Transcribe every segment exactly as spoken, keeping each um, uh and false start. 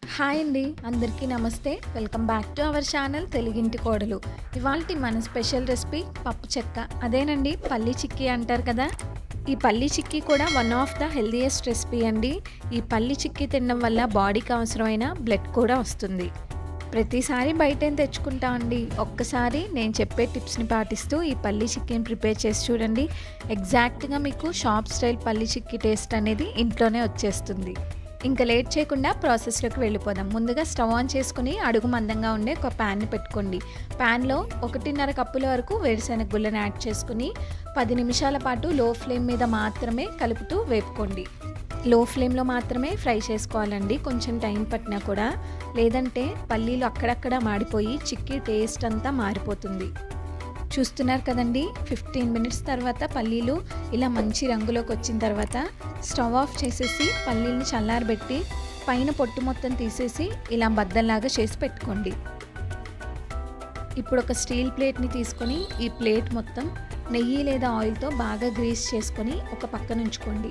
Hi అండి, అందరికీ నమస్తే. Welcome back to our channel తెలుగింటి కోడలు. ఇవాల్టి మన స్పెషల్ రెసిపీ పప్పు చెక్క, అదేనండి పల్లి చిక్కీ అంటారు కదా. ఈ పల్లి చిక్కీ కూడా one of the healthiest recipe అండి. ఈ పల్లి చిక్కీ తినడం వల్ల బాడీకి అవసరమైన బ్లడ్ కూడా వస్తుంది. ప్రతిసారి బయటేం తెచ్చుకుంటా అండి, ఒక్కసారి నేను చెప్పే టిప్స్ని పాటిస్తూ ఈ పల్లి చిక్కీని ప్రిపేర్ చేసి చూడండి. ఎగ్జాక్ట్గా మీకు షాప్ స్టైల్ పల్లి చిక్కీ టేస్ట్ అనేది ఇంట్లోనే వచ్చేస్తుంది. ఇంకా లేట్ చేయకుండా ప్రాసెస్లోకి వెళ్ళిపోదాం. ముందుగా స్టవ్ ఆన్ చేసుకుని అడుగు మందంగా ఉండే ఒక ప్యాన్ని పెట్టుకోండి. ప్యాన్లో ఒకటిన్నర కప్పుల వరకు వేరుశెనగ గుళ్ళని యాడ్ చేసుకుని పది నిమిషాల పాటు లో ఫ్లేమ్ మీద మాత్రమే కలుపుతూ వేపుకోండి. లో ఫ్లేమ్లో మాత్రమే ఫ్రై చేసుకోవాలండి, కొంచెం టైం పట్టినా కూడా, లేదంటే పల్లీలు అక్కడక్కడ మాడిపోయి చిక్కీ టేస్ట్ అంతా మారిపోతుంది. చూస్తున్నారు కదండి, ఫిఫ్టీన్ మినిట్స్ తర్వాత పల్లీలు ఇలా మంచి రంగులోకి వచ్చిన తర్వాత స్టవ్ ఆఫ్ చేసేసి పల్లీలని చల్లారబెట్టి పైన పొట్టు మొత్తం తీసేసి ఇలా బద్దల్లాగా చేసి పెట్టుకోండి. ఇప్పుడు ఒక స్టీల్ ప్లేట్ని తీసుకొని ఈ ప్లేట్ మొత్తం నెయ్యి లేదా ఆయిల్తో బాగా గ్రీస్ చేసుకొని ఒక పక్కన ఉంచుకోండి.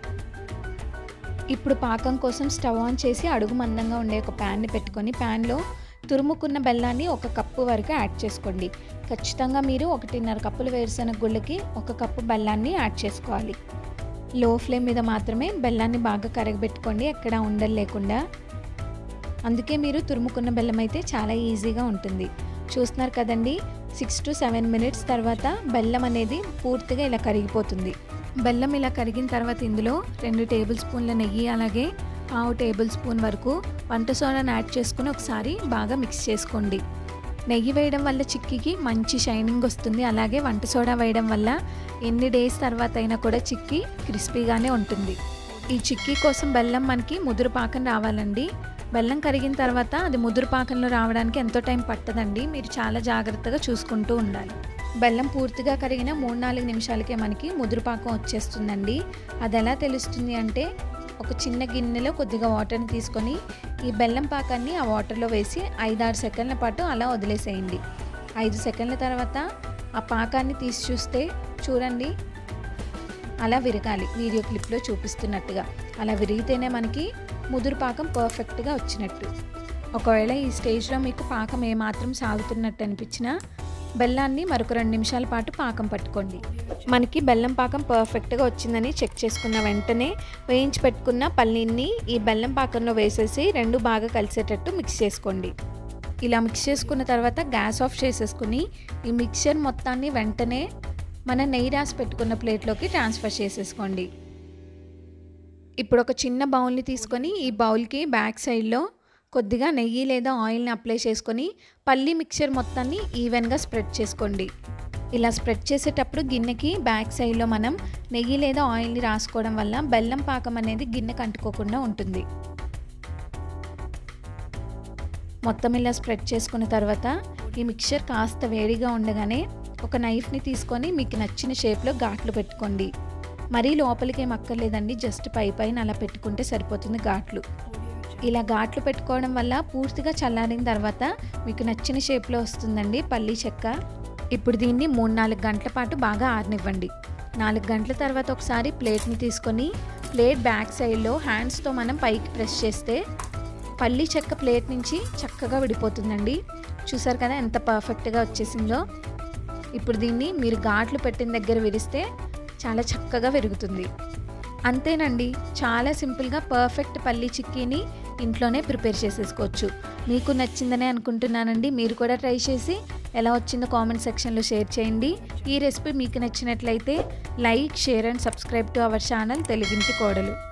ఇప్పుడు పాకం కోసం స్టవ్ ఆన్ చేసి అడుగు మందంగా ఉండే ఒక ప్యాన్ని పెట్టుకొని ప్యాన్లో తురుముకున్న బెల్లాన్ని ఒక కప్పు వరకు యాడ్ చేసుకోండి. ఖచ్చితంగా మీరు ఒకటిన్నర కప్పుల వేరుశెనగ గుళ్ళకి ఒక కప్పు బెల్లాన్ని యాడ్ చేసుకోవాలి. లో ఫ్లేమ్ మీద మాత్రమే బెల్లాన్ని బాగా కరగబెట్టుకోండి, ఎక్కడ ఉండలు లేకుండా. అందుకే మీరు తురుముకున్న బెల్లం అయితే చాలా ఈజీగా ఉంటుంది. చూస్తున్నారు కదండి, సిక్స్ టు సెవెన్ మినిట్స్ తర్వాత బెల్లం అనేది పూర్తిగా ఇలా కరిగిపోతుంది. బెల్లం ఇలా కరిగిన తర్వాత ఇందులో రెండు టేబుల్ స్పూన్ల నెయ్యి, అలాగే పావు టేబుల్ స్పూన్ వరకు వంట సోడాను యాడ్ చేసుకుని ఒకసారి బాగా మిక్స్ చేసుకోండి. నెయ్యి వేయడం వల్ల చిక్కీకి మంచి షైనింగ్ వస్తుంది. అలాగే వంట సోడా వేయడం వల్ల ఎన్ని డేస్ తర్వాత అయినా కూడా చిక్కీ క్రిస్పీగానే ఉంటుంది. ఈ చిక్కీ కోసం బెల్లం మనకి ముదురు పాకం రావాలండి. బెల్లం కరిగిన తర్వాత అది ముదురు పాకంలో రావడానికి ఎంతో టైం పట్టదండి, మీరు చాలా జాగ్రత్తగా చూసుకుంటూ ఉండాలి. బెల్లం పూర్తిగా కరిగిన మూడు నాలుగు నిమిషాలకే మనకి ముదురు పాకం వచ్చేస్తుందండి. అది ఎలా తెలుస్తుంది అంటే, ఒక చిన్న గిన్నెలో కొద్దిగా వాటర్ని తీసుకొని ఈ బెల్లం పాకాన్ని ఆ వాటర్లో వేసి ఐదారు సెకండ్ల పాటు అలా వదిలేసేయండి. ఐదు సెకండ్ల తర్వాత ఆ పాకాన్ని తీసి చూస్తే చూడండి, అలా విరగాలి. వీడియో క్లిప్లో చూపిస్తున్నట్టుగా అలా విరిగితేనే మనకి ముదురు పాకం పర్ఫెక్ట్గా వచ్చినట్టు. ఒకవేళ ఈ స్టేజ్లో మీకు పాకం ఏమాత్రం సాగుతున్నట్టు అనిపించినా బెల్లాన్ని మరొక రెండు నిమిషాల పాటు పాకం పట్టుకోండి. మనకి బెల్లం పాకం పర్ఫెక్ట్గా వచ్చిందని చెక్ చేసుకున్న వెంటనే వేయించి పెట్టుకున్న పల్లీని ఈ బెల్లం పాకంలో వేసేసి రెండు బాగా కలిసేటట్టు మిక్స్ చేసుకోండి. ఇలా మిక్స్ చేసుకున్న తర్వాత గ్యాస్ ఆఫ్ చేసేసుకుని ఈ మిక్చర్ మొత్తాన్ని వెంటనే మన నెయ్యి రాసి పెట్టుకున్న ప్లేట్లోకి ట్రాన్స్ఫర్ చేసేసుకోండి. ఇప్పుడు ఒక చిన్న బౌల్ని తీసుకొని ఈ బౌల్కి బ్యాక్ సైడ్లో కొద్దిగా నెయ్యి లేదా ఆయిల్ని అప్లై చేసుకొని పల్లి మిక్చర్ మొత్తాన్ని ఈవెన్గా స్ప్రెడ్ చేసుకోండి. ఇలా స్ప్రెడ్ చేసేటప్పుడు గిన్నెకి బ్యాక్ సైడ్లో మనం నెయ్యి లేదా ఆయిల్ని రాసుకోవడం వల్ల బెల్లం పాకం అనేది గిన్నెకి అంటుకోకుండా ఉంటుంది. మొత్తం ఇలా స్ప్రెడ్ చేసుకున్న తర్వాత ఈ మిక్చర్ కాస్త వేడిగా ఉండగానే ఒక నైఫ్ని తీసుకొని మీకు నచ్చిన షేప్లో ఘాట్లు పెట్టుకోండి. మరీ లోపలికి ఏం అక్కర్లేదండి, జస్ట్ పై పైన అలా పెట్టుకుంటే సరిపోతుంది ఘాట్లు. ఇలా ఘాట్లు పెట్టుకోవడం వల్ల పూర్తిగా చల్లారిన తర్వాత మీకు నచ్చిన షేప్లో వస్తుందండి పల్లి చెక్క. ఇప్పుడు దీన్ని మూడు నాలుగు గంటల పాటు బాగా ఆరనివ్వండి. నాలుగు గంటల తర్వాత ఒకసారి ప్లేట్ని తీసుకొని ప్లేట్ బ్యాక్ సైడ్లో హ్యాండ్స్తో మనం పైకి ప్రెస్ చేస్తే పల్లి చెక్క ప్లేట్ నుంచి చక్కగా విడిపోతుందండి. చూసారు కదా ఎంత పర్ఫెక్ట్గా వచ్చేసిందో. ఇప్పుడు దీన్ని మీరు ఘాట్లు పెట్టిన దగ్గర విరిస్తే చాలా చక్కగా విరుగుతుంది. అంతేనండి, చాలా సింపుల్గా పర్ఫెక్ట్ పల్లి చిక్కీని ఇంట్లోనే ప్రిపేర్ చేసేసుకోవచ్చు. మీకు నచ్చిందనే అనుకుంటున్నానండి. మీరు కూడా ట్రై చేసి ఎలా వచ్చిందో కామెంట్ సెక్షన్లో షేర్ చేయండి. ఈ రెసిపీ మీకు నచ్చినట్లయితే like, share and subscribe to our channel తెలుగింటి కోడలు.